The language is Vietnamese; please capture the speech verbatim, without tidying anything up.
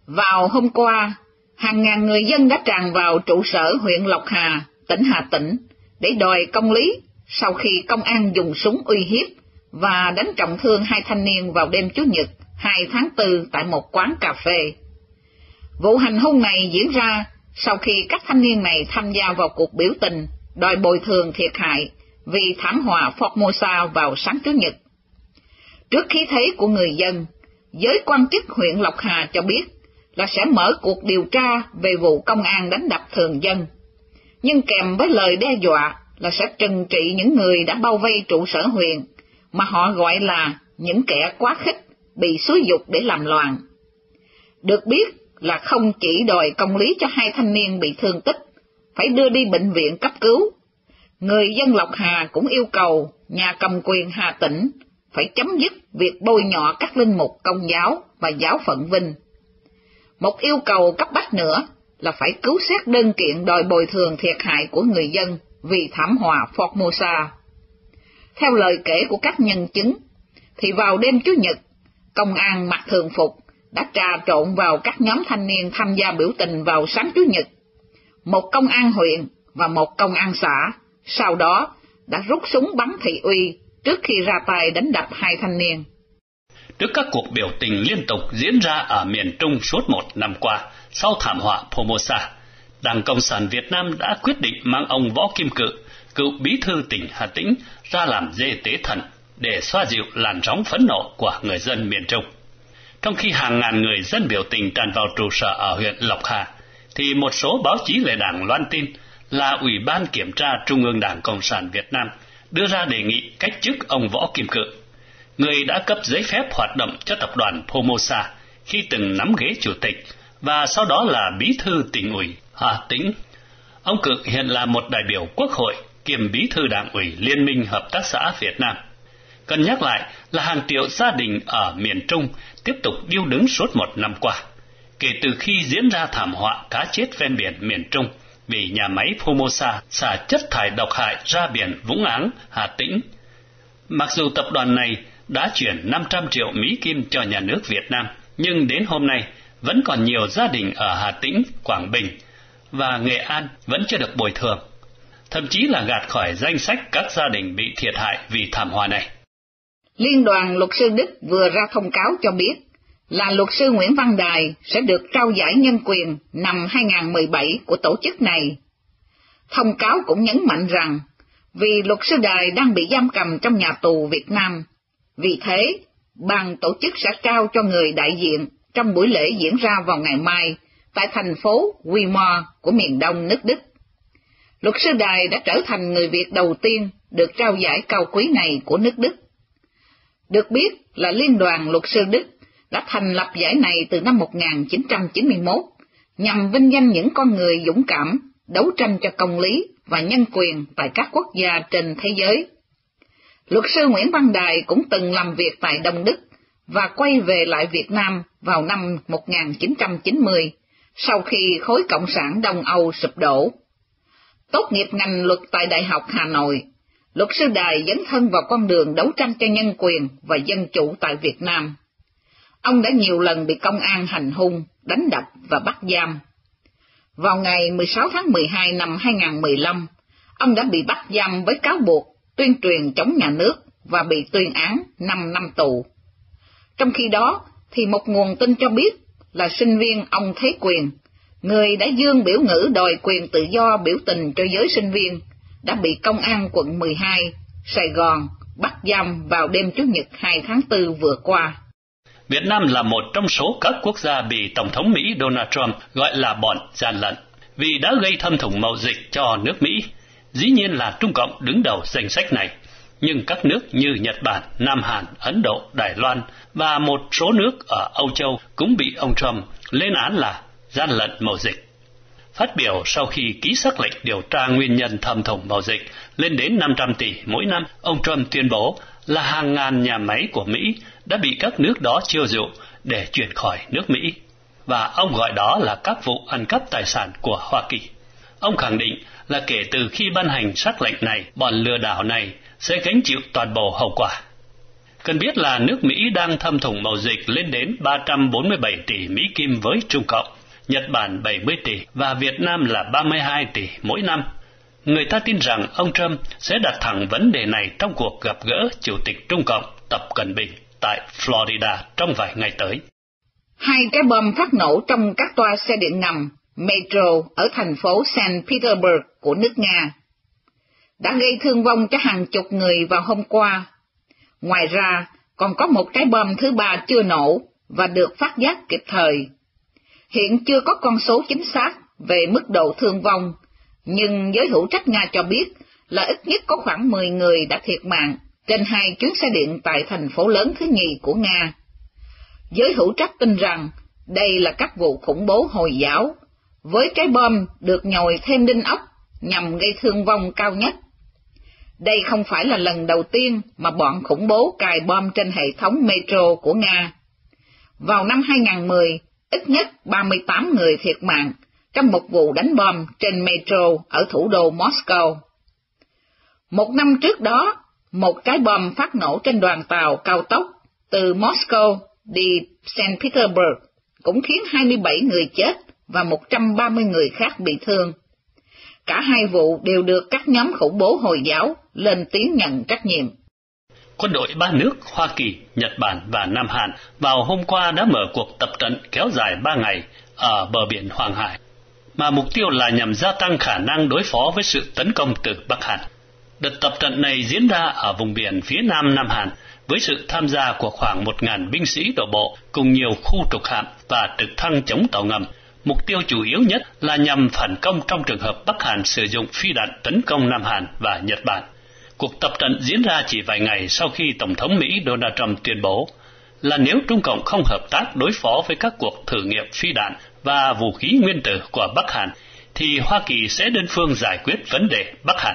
Vào hôm qua, hàng ngàn người dân đã tràn vào trụ sở huyện Lộc Hà, tỉnh Hà Tĩnh, để đòi công lý sau khi công an dùng súng uy hiếp và đánh trọng thương hai thanh niên vào đêm Chủ nhật hai tháng tư tại một quán cà phê. Vụ hành hung này diễn ra sau khi các thanh niên này tham gia vào cuộc biểu tình đòi bồi thường thiệt hại vì thảm họa Formosa vào sáng Chủ nhật. Trước khí thế của người dân, giới quan chức huyện Lộc Hà cho biết là sẽ mở cuộc điều tra về vụ công an đánh đập thường dân, nhưng kèm với lời đe dọa là sẽ trừng trị những người đã bao vây trụ sở huyện, mà họ gọi là những kẻ quá khích, bị xúi giục để làm loạn. Được biết là không chỉ đòi công lý cho hai thanh niên bị thương tích, phải đưa đi bệnh viện cấp cứu, người dân Lộc Hà cũng yêu cầu nhà cầm quyền Hà Tĩnh phải chấm dứt việc bôi nhọ các linh mục Công giáo và giáo phận Vinh. Một yêu cầu cấp bách nữa là phải cứu xét đơn kiện đòi bồi thường thiệt hại của người dân vì thảm họa Formosa. Theo lời kể của các nhân chứng, thì vào đêm Chủ nhật, công an mặc thường phục đã trà trộn vào các nhóm thanh niên tham gia biểu tình vào sáng Chủ nhật. Một công an huyện và một công an xã sau đó đã rút súng bắn thị uy trước khi ra tay đánh đập hai thanh niên. Trước các cuộc biểu tình liên tục diễn ra ở miền Trung suốt một năm qua sau thảm họa Formosa, Đảng Cộng sản Việt Nam đã quyết định mang ông Võ Kim Cự, cựu bí thư tỉnh Hà Tĩnh, ra làm dê tế thần để xoa dịu làn sóng phẫn nộ của người dân miền Trung. Trong khi hàng ngàn người dân biểu tình tràn vào trụ sở ở huyện Lộc Hà, thì một số báo chí lề đảng loan tin là Ủy ban Kiểm tra Trung ương Đảng Cộng sản Việt Nam đưa ra đề nghị cách chức ông Võ Kim Cự, người đã cấp giấy phép hoạt động cho tập đoàn Formosa khi từng nắm ghế chủ tịch và sau đó là bí thư tỉnh ủy Hà Tĩnh. Ông Cự hiện là một đại biểu Quốc hội kiêm bí thư Đảng ủy Liên minh Hợp tác xã Việt Nam. Cần nhắc lại là hàng triệu gia đình ở miền Trung tiếp tục điêu đứng suốt một năm qua, kể từ khi diễn ra thảm họa cá chết ven biển miền Trung vì nhà máy Formosa xả chất thải độc hại ra biển Vũng Áng, Hà Tĩnh. Mặc dù tập đoàn này đã chuyển năm trăm triệu Mỹ Kim cho nhà nước Việt Nam, nhưng đến hôm nay vẫn còn nhiều gia đình ở Hà Tĩnh, Quảng Bình và Nghệ An vẫn chưa được bồi thường, thậm chí là gạt khỏi danh sách các gia đình bị thiệt hại vì thảm họa này. Liên đoàn Luật sư Đức vừa ra thông cáo cho biết là luật sư Nguyễn Văn Đài sẽ được trao giải nhân quyền năm hai không một bảy của tổ chức này. Thông cáo cũng nhấn mạnh rằng vì luật sư Đài đang bị giam cầm trong nhà tù Việt Nam, vì thế ban tổ chức sẽ trao cho người đại diện trong buổi lễ diễn ra vào ngày mai tại thành phố Weimar của miền đông nước Đức. Luật sư Đài đã trở thành người Việt đầu tiên được trao giải cao quý này của nước Đức. Được biết là Liên đoàn Luật sư Đức đã thành lập giải này từ năm một nghìn chín trăm chín mươi mốt nhằm vinh danh những con người dũng cảm, đấu tranh cho công lý và nhân quyền tại các quốc gia trên thế giới. Luật sư Nguyễn Văn Đài cũng từng làm việc tại Đông Đức và quay về lại Việt Nam vào năm một nghìn chín trăm chín mươi, sau khi khối Cộng sản Đông Âu sụp đổ. Tốt nghiệp ngành luật tại Đại học Hà Nội, luật sư Đài dấn thân vào con đường đấu tranh cho nhân quyền và dân chủ tại Việt Nam. Ông đã nhiều lần bị công an hành hung, đánh đập và bắt giam. Vào ngày mười sáu tháng mười hai năm hai nghìn không trăm mười lăm, ông đã bị bắt giam với cáo buộc tuyên truyền chống nhà nước và bị tuyên án năm năm tù. Trong khi đó, thì một nguồn tin cho biết là sinh viên ông Thế Quyền, người đã dương biểu ngữ đòi quyền tự do biểu tình cho giới sinh viên, đã bị công an quận mười hai, Sài Gòn bắt giam vào đêm Chủ nhật hai tháng tư vừa qua. Việt Nam là một trong số các quốc gia bị Tổng thống Mỹ Donald Trump gọi là bọn gian lận vì đã gây thâm thủng mậu dịch cho nước Mỹ. Dĩ nhiên là Trung Cộng đứng đầu danh sách này, nhưng các nước như Nhật Bản, Nam Hàn, Ấn Độ, Đài Loan và một số nước ở Âu Châu cũng bị ông Trump lên án là gian lận mậu dịch. Phát biểu sau khi ký sắc lệnh điều tra nguyên nhân thâm thủng mậu dịch lên đến năm trăm tỷ mỗi năm, ông Trump tuyên bố là hàng ngàn nhà máy của Mỹ đã bị các nước đó chiêu dụ để chuyển khỏi nước Mỹ, và ông gọi đó là các vụ ăn cắp tài sản của Hoa Kỳ. Ông khẳng định là kể từ khi ban hành sắc lệnh này, bọn lừa đảo này sẽ gánh chịu toàn bộ hậu quả. Cần biết là nước Mỹ đang thâm thủng mậu dịch lên đến ba trăm bốn mươi bảy tỷ Mỹ Kim với Trung Cộng, Nhật Bản bảy mươi tỷ và Việt Nam là ba mươi hai tỷ mỗi năm. Người ta tin rằng ông Trump sẽ đặt thẳng vấn đề này trong cuộc gặp gỡ Chủ tịch Trung Cộng Tập Cận Bình tại Florida trong vài ngày tới. Hai trái bom phát nổ trong các toa xe điện ngầm Metro ở thành phố Saint Petersburg của nước Nga đã gây thương vong cho hàng chục người vào hôm qua. Ngoài ra, còn có một trái bom thứ ba chưa nổ và được phát giác kịp thời. Hiện chưa có con số chính xác về mức độ thương vong, nhưng giới hữu trách Nga cho biết là ít nhất có khoảng mười người đã thiệt mạng trên hai chuyến xe điện tại thành phố lớn thứ nhì của Nga. Giới hữu trách tin rằng đây là các vụ khủng bố Hồi giáo, với trái bom được nhồi thêm đinh ốc nhằm gây thương vong cao nhất. Đây không phải là lần đầu tiên mà bọn khủng bố cài bom trên hệ thống metro của Nga. Vào năm hai không một không, ít nhất ba mươi tám người thiệt mạng trong một vụ đánh bom trên metro ở thủ đô Moscow. Một năm trước đó, một trái bom phát nổ trên đoàn tàu cao tốc từ Moscow đi Saint Petersburg cũng khiến hai mươi bảy người chết và một trăm ba mươi người khác bị thương. Cả hai vụ đều được các nhóm khủng bố Hồi giáo lên tiếng nhận trách nhiệm. Quân đội ba nước Hoa Kỳ, Nhật Bản và Nam Hàn vào hôm qua đã mở cuộc tập trận kéo dài ba ngày ở bờ biển Hoàng Hải, mà mục tiêu là nhằm gia tăng khả năng đối phó với sự tấn công từ Bắc Hàn. Đợt tập trận này diễn ra ở vùng biển phía nam Nam Hàn, với sự tham gia của khoảng một nghìn binh sĩ đổ bộ cùng nhiều khu trục hạm và trực thăng chống tàu ngầm. Mục tiêu chủ yếu nhất là nhằm phản công trong trường hợp Bắc Hàn sử dụng phi đạn tấn công Nam Hàn và Nhật Bản. Cuộc tập trận diễn ra chỉ vài ngày sau khi Tổng thống Mỹ Donald Trump tuyên bố là nếu Trung Cộng không hợp tác đối phó với các cuộc thử nghiệm phi đạn và vũ khí nguyên tử của Bắc Hàn, thì Hoa Kỳ sẽ đơn phương giải quyết vấn đề Bắc Hàn.